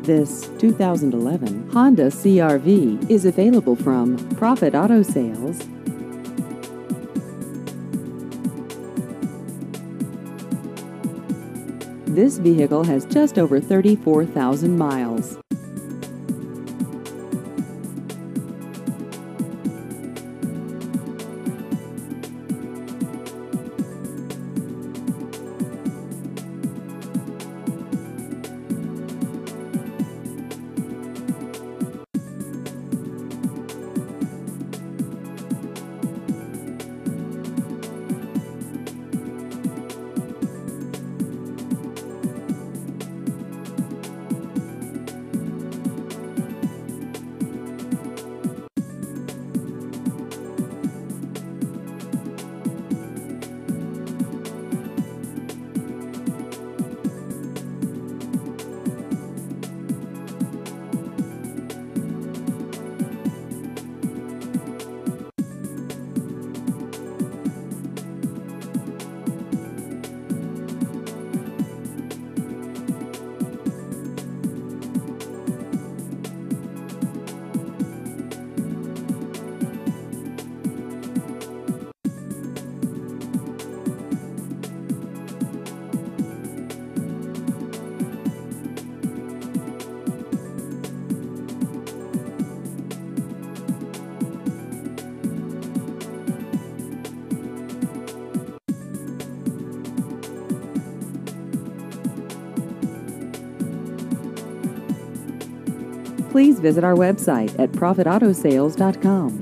This 2011 Honda CR-V is available from Profit Auto Sales. This vehicle has just over 34,000 miles. Please visit our website at profitautosales.com.